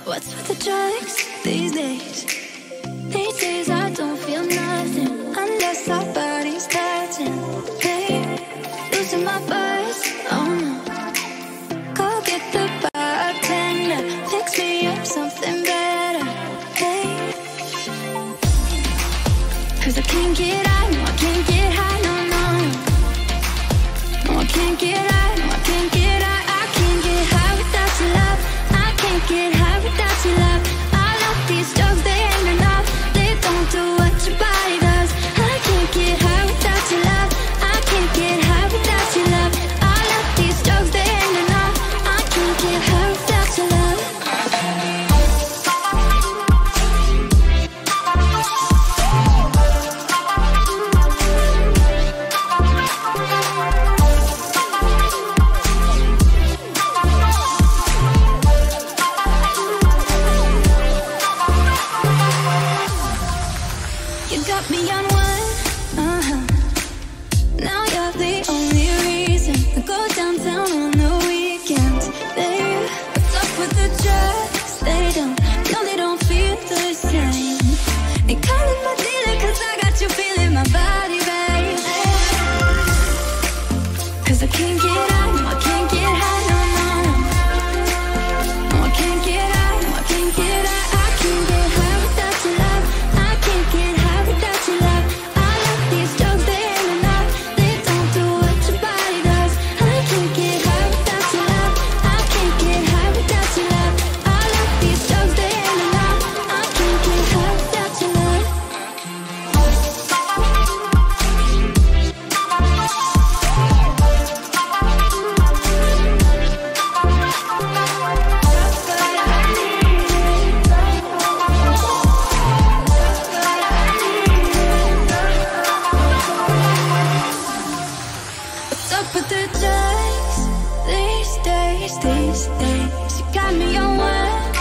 What's with the drugs these days? These days I don't feel nothing unless our bodies touching. Hey, losing my buzz, oh no. Go get the bartender, fix me up something better. Hey, 'cause I can't get high, no I can't get high, no, no. No, I can't get high, no I can't get high. I can't get high without your love. I can't get high without your love. All of these drugs, they ain't enough. They don't do what your body does. I can't get high without your love. I can't get high without your love. All of these drugs, they ain't enough. I can't get high without your love. You got me on one, now you're the only reason I go downtown on the weekends. Babe, what's up with the drugs? They don't feel the same. They call it my dealer 'cause I got you feeling my body, babe. 'Cause I can't get high, no I can't get high, no, no, no. No, I can't get high, no I can't get high. I can't get high without your love. I can't get high without your love. All of these drugs, they ain't enough. They don't do what your body does. I can't get high without your love. I can't get high without your love. All of these drugs, they ain't enough. I can't get high without your love. What's up with the drugs these days? You got me on one,